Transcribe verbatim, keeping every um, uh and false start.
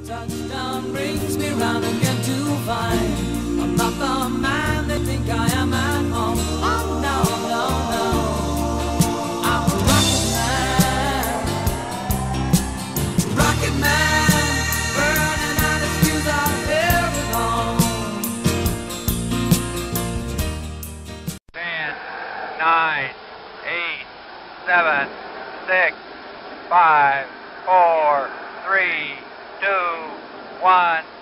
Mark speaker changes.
Speaker 1: Touchdown brings me round again to find I'm not the man they think I am at home. Oh no, no, no, I'm a rocket man, rocket man, burning out his fuse out here at home.
Speaker 2: Ten, nine, eight, seven, six, five, four, three, two, one.